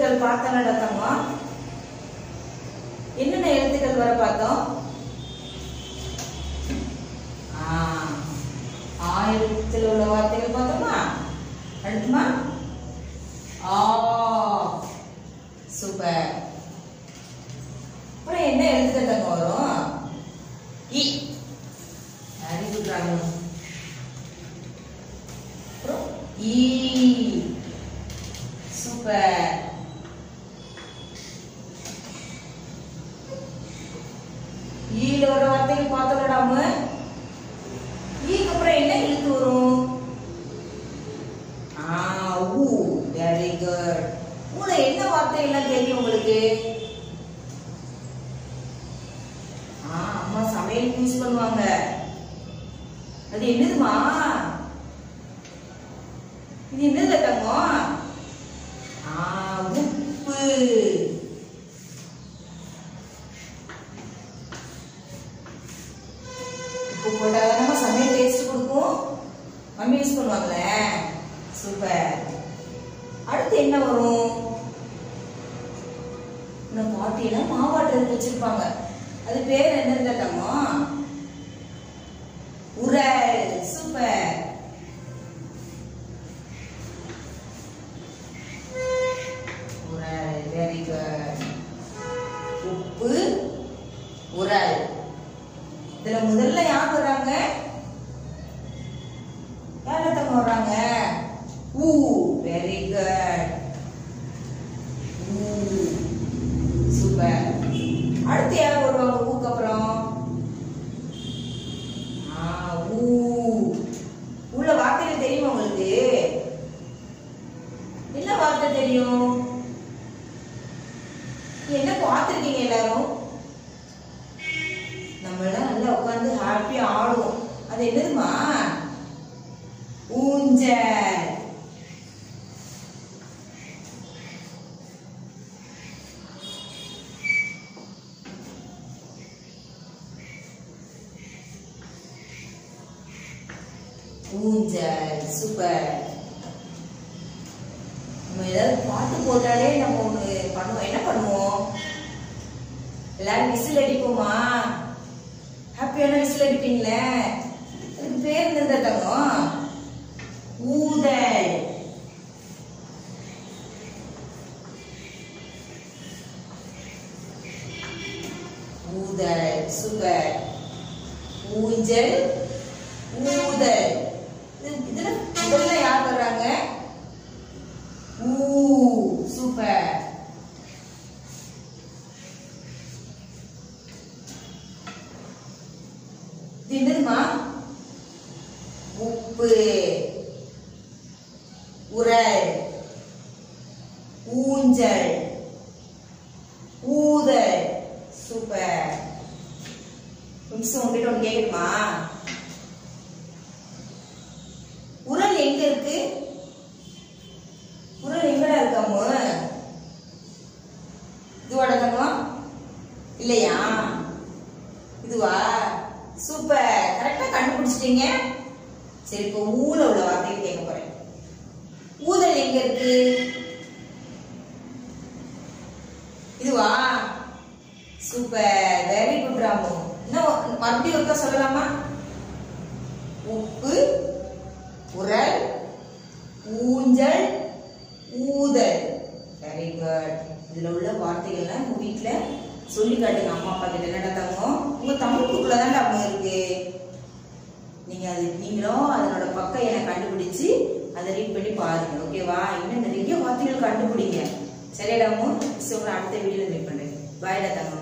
எழுத்துக்கள் பார்த்தோம்னா தங்கமா என்னென்ன எழுத்துக்கள் வர பார்த்தோம்? ஆயிரத்தில் உள்ள வார்த்தைகள் பார்த்தோமா? அடுத்துமா ஆ சூப்பர். அப்புறம் என்ன எழுத்துக்கள் தங்க வரும்? இ. Very good Ramu. அப்புறம் ஈ சூப்பர். ஈல வர வார்த்தைகள் பார்த்தோம்டாம ஈக்கு அப்புறம் என்ன எழுத்து வரும்? ஊ. Very good. ஊல என்ன வார்த்தை எல்லாம் தெரியும் உங்களுக்கு? அம்மா சமையல் யூஸ் பண்ணுவாங்க. அது என்னதுமா? இது என்னது தங்கம்? உப்பு. உப்பு போட்டாதான் நம்ம சமையல் டேஸ்ட் கொடுக்கும். மம்மி யூஸ் பண்ணுவாங்களே. சூப்பர். அடுத்து என்ன வரும்? இந்த பாட்டியெல்லாம் மாவாட்டுறதுக்கு வச்சிருப்பாங்க. அது பேர் என்னது தங்கம்? உரல். சூப்பர். உரல். Very good. உப்பு உரல். இதுல முதல்ல யார் வராங்க? யார் தங்க வராங்க? ஊ. Very good. சூப்பர். அடுத்து யார் வருவாங்க ஊக்கு அப்புறம்? உள்ள வார்த்தைகள் தெரியுமா உங்களுக்கு? என்ன வார்த்தை தெரியும்? என்ன பார்த்திருக்கீங்க எல்லாரும்? நம்ம எல்லாம் நல்லா உட்கார்ந்து ஹாப்பியா ஆடுவோம். அது என்னதுமா? ஊஞ்சல். ஊஞ்சல். சூப்பர். நம்ம ஏதாவது பாட்டு போட்டாலே நம்ம ஒண்ணு பண்ணுவோம். என்ன பண்ணுவோம்? எல்லாரும் விசில் அடிப்போமா? ஹாப்பியான விசில் அடிப்பீங்களே. அதுக்கு பேர் என்னது தங்கம்? ஊதல். ஊதல். சூப்பர். ஊஞ்சல் ஊதல். இதுல முதல்ல யார் வர்றாங்க? ஊ. சூப்பர். இது என்னதுமா? உப்பு உரல் ஊஞ்சல் ஊதல். சூப்பர். மிஸ் உங்ககிட்ட ஒன்று கேட்கணுமா? உரல் எங்க இருக்கு? உரல் எங்கடா இருக்காமோ? இதுவாட தங்கம் இல்லையா? இதுவா? சூப்பர். கரெக்டா கண்டுபிடிச்சிட்டீங்க. சரி, இப்போ ஊல உள்ள வார்த்தையை கேட்க போறேன். ஊதல் எங்க இருக்கு? இதுவா? சூப்பர். Very good Ramu. இன்னும் மறுபடியும் ஒருக்கா சொல்லலாமா? உப்பு உரல் ஊஞ்சல் ஊதல். Very good. இதுல உள்ள வார்த்தைகள்லாம் உங்க வீட்டுல சொல்லி காட்டுங்க அம்மா அப்பா கிட்ட. என்னடா தங்கம், உங்க தமிழ் புக்குல தான் அவங்க இருக்கு. நீங்க அது நீங்களும் அதனோட பக்கம் என கண்டுபிடிச்சு அதை ரீட் பண்ணி பாருங்க. ஓகேவா? இன்னும் நிறைய வார்த்தைகள் கண்டுபிடிங்க. சரியாடாமோ? அடுத்த வீடியோல மீட் பண்றேன். பாய்டா தங்கம்.